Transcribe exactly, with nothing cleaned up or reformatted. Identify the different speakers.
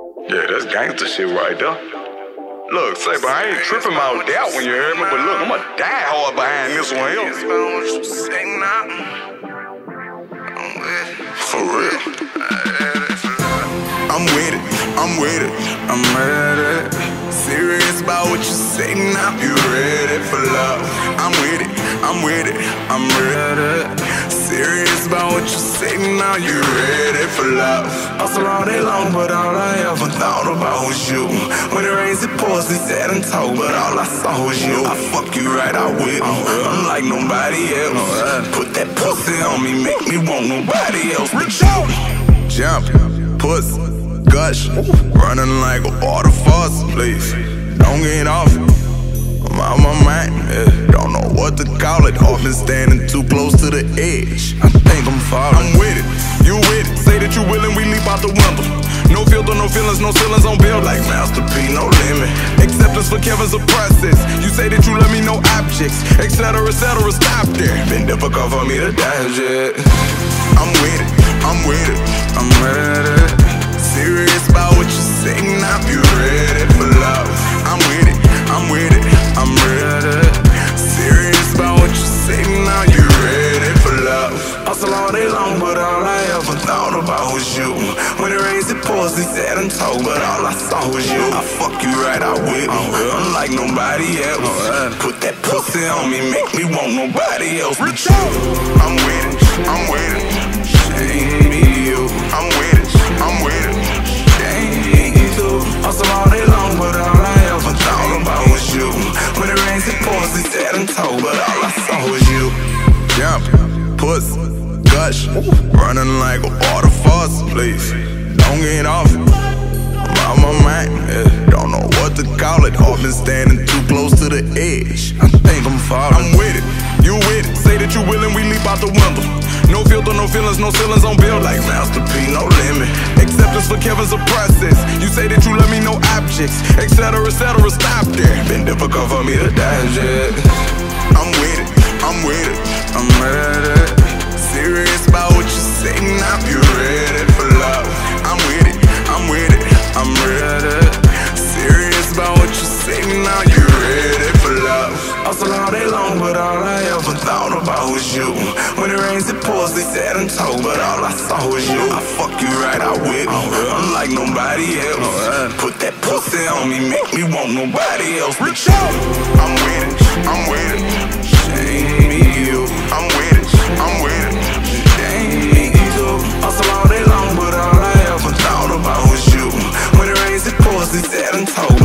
Speaker 1: Yeah, that's gangster shit right there. Look, say, but I ain't tripping about that when you heard me, but look, I'ma die hard behind this one here. For real.
Speaker 2: I'm with it, I'm with it, I'm ready. Serious about what you say now, you ready for love. I'm with it, I'm with it, I'm ready. Serious about what you say now, you ready for love. Hustle all day long, but all I ever thought about was you. When it rains, it pours, we sat and talked, but all I saw was you. I fuck you right out with me, I'm like nobody else. Put that pussy on me, make me want nobody else but you. Jump, puss, gush, running like a waterfall, please. Don't get off it, I'm out my mind, yeah. Don't know what to call it. I've been standing too close to the edge, I think I'm falling. I'm with it, you with it. Say that you willing, we leap out the window. No filter, no feelings, no ceilings on bill. Like Master P, no limit. Acceptance for Kevin's a process. You say that you love me, no objects, etc, etc. Stop there. Been difficult for me to digest. I'm with it, I'm with it, I'm ready. Serious about what you say now, you ready for love. I'm with it, I'm with it, I'm ready. Serious about what you say now, you ready for love. Hustle all day long, but all I ever thought about was you. When it rains, it pours, we sat and talked, but all I saw was you. I fuck you right out with me, I'm like nobody else. Put that pussy on me, make me want nobody else but you. I'm with it, I'm with it, shame me you. I'm with it, I'm with it, shame you too. Hustle all day long, but all I ever thought about was you. When it rains, it pours, we sat and talked, but all I saw was you. Jump, puss, gush, running like a waterfall, please. Don't get off it, I'm out my mind, yeah. Don't know what to call it. I've been standing too close to the edge, I think I'm falling. I'm with it, you with it. Say that you willing, we leap out the window. No filter, no feelings, no ceilings on bill. Like Master P, no limit. Acceptance for Kevin's a process. You say that you love me, no objects, etc, etc. Stop there. Been difficult for me to digest. I'm with it, I'm with it, I'm ready. Serious about what you say now, you ready for love. I'm with it, I'm with it, I'm ready. Serious about what you say now, you ready for love. Hustle all day long, but all I ever thought about was you. When it rains, it pours, we sat and talked, but all I saw was you. I fuck you right out with me, I'm like nobody else. Put that pussy on me, make me want nobody else but you. I'm with it, I'm with it, shame me you. I'm with it, I'm with it, shame me too. Hustle all day long, but all I ever thought about was you. When it rains, it pours, we sat and talked.